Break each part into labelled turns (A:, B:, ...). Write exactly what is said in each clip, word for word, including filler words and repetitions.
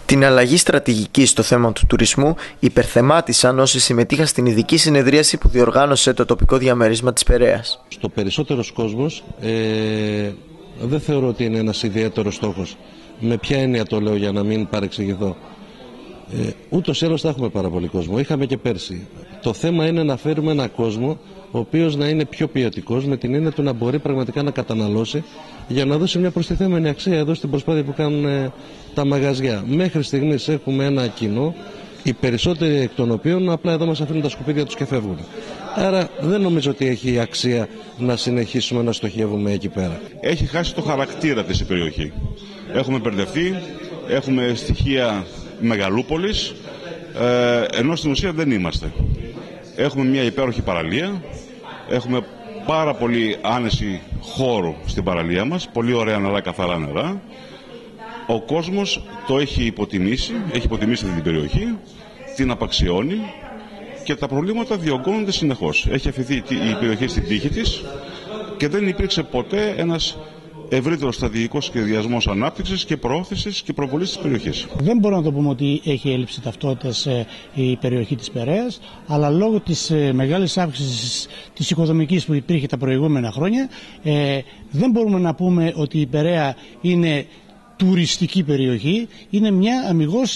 A: Την αλλαγή στρατηγικής στο θέμα του τουρισμού υπερθεμάτισαν όσοι συμμετείχαν στην ειδική συνεδρίαση που διοργάνωσε το τοπικό διαμέρισμα της Περαίας.
B: Στο περισσότερος κόσμος ε, δεν θεωρώ ότι είναι ένας ιδιαίτερος στόχος. Με ποια έννοια το λέω για να μην παρεξηγηθώ. Ε, ούτως ή άλλως θα έχουμε πάρα πολύ κόσμο. Είχαμε και πέρσι. Το θέμα είναι να φέρουμε έναν κόσμο ο οποίος να είναι πιο ποιοτικός, με την έννοια του να μπορεί πραγματικά να καταναλώσει για να δώσει μια προστιθέμενη αξία εδώ στην προσπάθεια που κάνουν ε, τα μαγαζιά. Μέχρι στιγμής έχουμε ένα κοινό, οι περισσότεροι εκ των οποίων απλά εδώ μας αφήνουν τα σκουπίδια τους και φεύγουν. Άρα δεν νομίζω ότι έχει αξία να συνεχίσουμε να στοχεύουμε εκεί πέρα.
C: Έχει χάσει το χαρακτήρα της η περιοχή. Έχουμε μπερδευτεί, έχουμε στοιχεία μεγαλούπολης, ε, ενώ στην ουσία δεν είμαστε. Έχουμε μια υπέροχη παραλία, έχουμε πάρα πολύ άνεση χώρου στην παραλία μας, πολύ ωραία νερά, καθαρά νερά. Ο κόσμος το έχει υποτιμήσει, έχει υποτιμήσει την περιοχή, την απαξιώνει και τα προβλήματα διωγγώνονται συνεχώς. Έχει αφηθεί η περιοχή στην τύχη της και δεν υπήρξε ποτέ ένας ευρύτερος στρατηγικός σχεδιασμός ανάπτυξης και προώθησης και προβολής της περιοχής.
D: Δεν μπορούμε να το πούμε ότι έχει έλλειψη ταυτότητας η περιοχή της Περαίας, αλλά λόγω της μεγάλης αύξησης της οικοδομικής που υπήρχε τα προηγούμενα χρόνια, δεν μπορούμε να πούμε ότι η Περαία είναι τουριστική περιοχή, είναι μια αμιγώς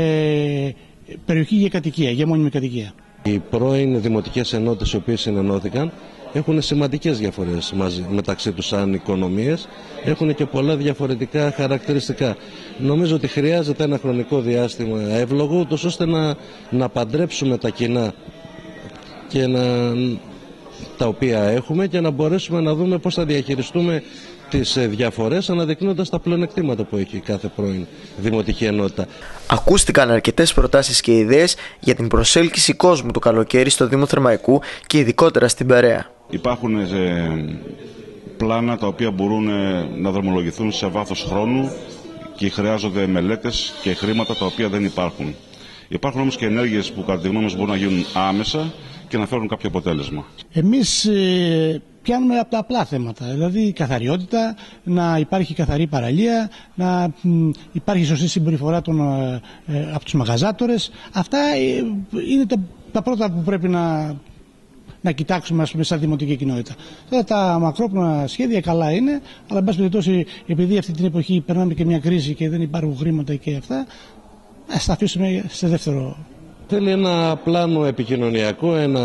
D: περιοχή για κατοικία, για μόνιμη κατοικία.
B: Οι πρώην δημοτικές ενότητες οι οποίες συνενώθηκαν έχουν σημαντικές διαφορές μαζί, μεταξύ τους σαν οικονομίες, έχουν και πολλά διαφορετικά χαρακτηριστικά. Νομίζω ότι χρειάζεται ένα χρονικό διάστημα εύλογο, ούτως ώστε να, να παντρέψουμε τα κοινά και να, τα οποία έχουμε και να μπορέσουμε να δούμε πώς θα διαχειριστούμε τις διαφορές, αναδεικνύοντας τα πλεονεκτήματα που έχει κάθε πρώην δημοτική ενότητα.
A: Ακούστηκαν αρκετές προτάσεις και ιδέες για την προσέλκυση κόσμου το καλοκαίρι στο Δήμο Θερμαϊκού και ειδικότερα στην Περαία.
C: Υπάρχουν ε, πλάνα τα οποία μπορούν ε, να δρομολογηθούν σε βάθος χρόνου και χρειάζονται μελέτες και χρήματα τα οποία δεν υπάρχουν. Υπάρχουν όμως και ενέργειες που κατά τη γνώμη μας μπορούν να γίνουν άμεσα και να φέρουν κάποιο αποτέλεσμα.
D: Εμείς ε, πιάνουμε από τα απλά θέματα, δηλαδή η καθαριότητα, να υπάρχει καθαρή παραλία, να μ, υπάρχει σωστή συμπεριφορά των, ε, ε, από τους μαγαζάτορες. Αυτά ε, είναι τα, τα πρώτα που πρέπει να, να κοιτάξουμε, ας πούμε, σαν δημοτική κοινότητα. Τώρα τα μακρόπνοα σχέδια καλά είναι, αλλά εν πάση περιπτώσει, επειδή αυτή την εποχή περνάμε και μια κρίση και δεν υπάρχουν χρήματα και αυτά, ας τα αφήσουμε σε δεύτερο.
B: Θέλει ένα πλάνο επικοινωνιακό, ένα,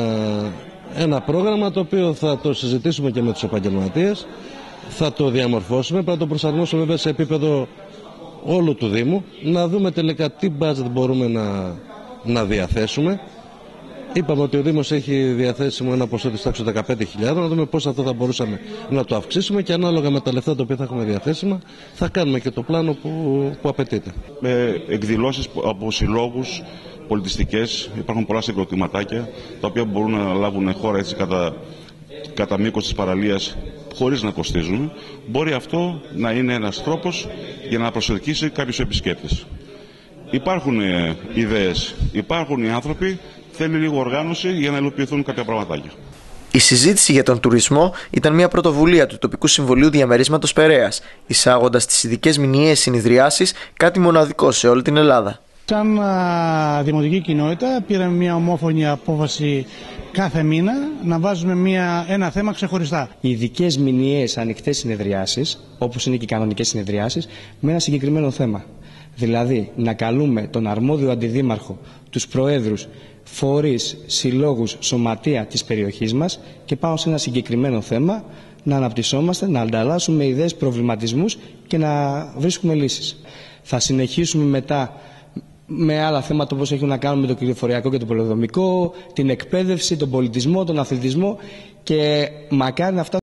B: ένα πρόγραμμα το οποίο θα το συζητήσουμε και με τους επαγγελματίες, θα το διαμορφώσουμε, πρέπει να το προσαρμόσουμε βέβαια σε επίπεδο όλου του Δήμου, να δούμε τελικά τι budget μπορούμε να, να διαθέσουμε. Είπαμε ότι ο Δήμος έχει διαθέσιμο ένα ποσό της τάξης δεκαπέντε χιλιάδες, να δούμε πώς αυτό θα μπορούσαμε να το αυξήσουμε και ανάλογα με τα λεφτά τα οποία θα έχουμε διαθέσιμα θα κάνουμε και το πλάνο που, που απαιτείται.
C: Ε, εκδηλώσεις από συλλόγους πολιτιστικές, υπάρχουν πολλά συγκροτηματάκια τα οποία μπορούν να λάβουν χώρα έτσι κατά, κατά μήκος της παραλίας χωρίς να κοστίζουν. Μπορεί αυτό να είναι ένας τρόπος για να προσελκύσει κάποιους επισκέπτες. Υπάρχουν ε, ιδέες, υπάρχουν οι άνθρωποι, θέλει λίγο οργάνωση για να υλοποιηθούν κάποια πραγματάκια.
A: Η συζήτηση για τον τουρισμό ήταν μια πρωτοβουλία του Τοπικού Συμβουλίου Διαμερίσματος Περαίας, εισάγοντας τις ειδικές μηνιαίες συνεδριάσεις, κάτι μοναδικό σε όλη την Ελλάδα.
D: Σαν α, δημοτική κοινότητα πήραμε μια ομόφωνη απόφαση κάθε μήνα να βάζουμε μια, ένα θέμα ξεχωριστά.
E: Οι ειδικές μηνιαίες ανοιχτές συνεδριάσεις, όπως είναι και οι κανονικές συνεδριάσεις, με ένα συγκεκριμένο θέμα. Δηλαδή να καλούμε τον αρμόδιο αντιδήμαρχο, τους προέδρους, φορείς, συλλόγους, σωματεία της περιοχής μας και πάνω σε ένα συγκεκριμένο θέμα να αναπτυσσόμαστε, να ανταλλάσσουμε ιδέες, προβληματισμούς και να βρίσκουμε λύσεις. Θα συνεχίσουμε μετά με άλλα θέματα όπως έχουν να κάνουν με το κυκλοφοριακό και το πολεοδομικό, την εκπαίδευση, τον πολιτισμό, τον αθλητισμό και μακάρι να φτάσουμε